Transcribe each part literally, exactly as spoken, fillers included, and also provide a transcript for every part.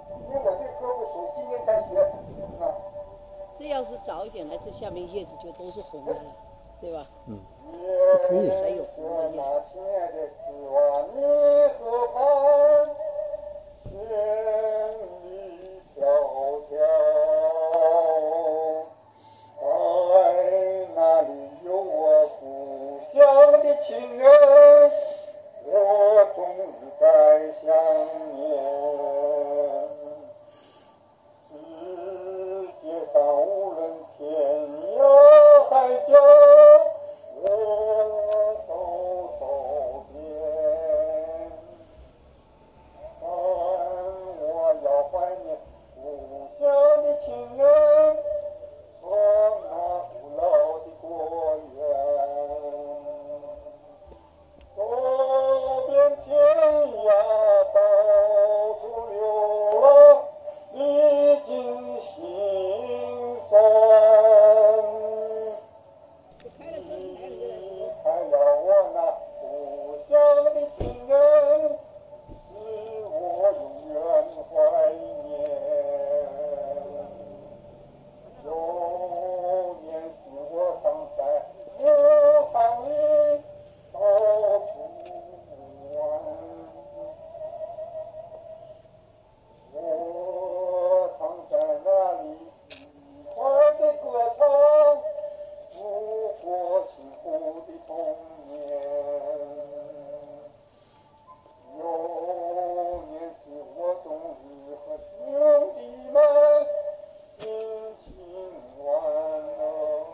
因为我这歌不熟，今年才学啊。 这要是早一点来，这下面叶子就都是红的了，对吧？ 嗯， 可以。还有红的叶子。 亲爱的四万里河畔，千里迢迢，在那里有我故乡的亲人，我终日在想念。世界上无论天涯海角，我都走遍。但我要怀念故乡的亲人和那古老的果园。走遍天涯，到处流浪，历尽辛酸。离开了我那故乡的亲人，使我永远怀念。有年是我常在我行里走不完，我常在那里愉快的歌唱，度过幸福的童年。有年是我终日和兄弟们辛勤玩乐，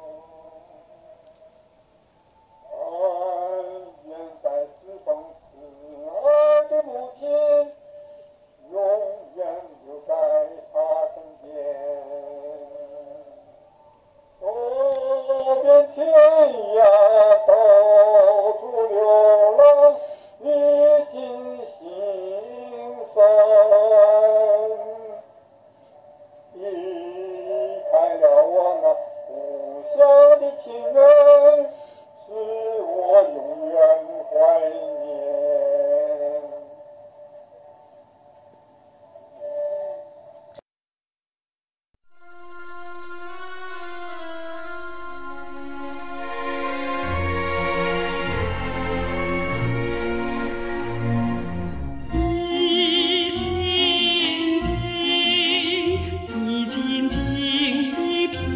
但愿在四方慈爱的母亲永远留在他身边。走遍天涯，到处流浪，历尽辛酸。离开了我那故乡的亲人，使我永远怀念。 一静静，一静静地飘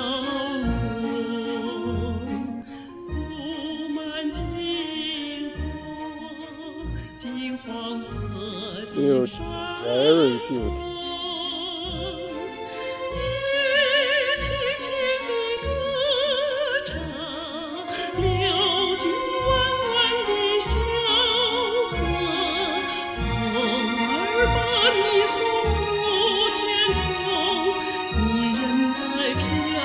落，布满金黄金黄色的山 very beautiful。 你轻轻地歌唱，流进弯弯的小河，风儿把你送入天空，你人在飘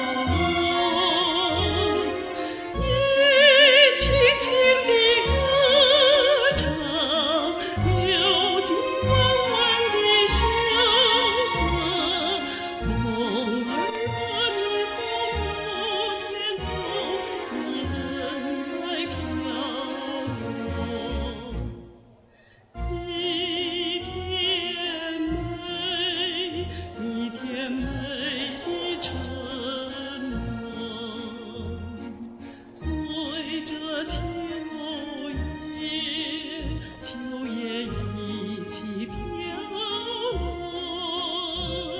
落。你轻轻地歌唱，流进弯弯的小河，风儿把你送入天空，你人在飘落。一天美，一天美的春梦，随着秋叶，秋叶一起飘落。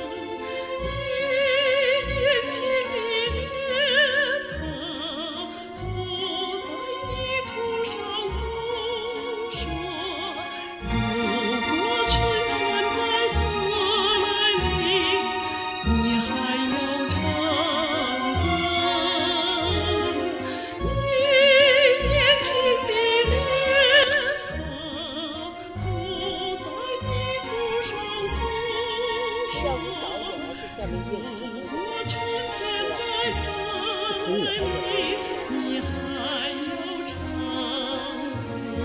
你年轻的脸庞，浮在泥土上诉说。如果春天再次来临，你还要唱歌。你年轻的脸庞，浮在泥土上诉说。如果春天再次来临，你还要唱歌。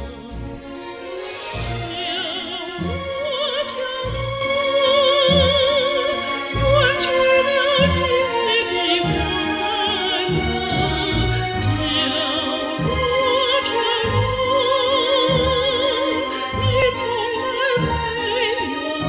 飘落飘落，远去了你的快乐。飘落飘落，你从来没有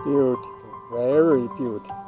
beautiful, very beautiful.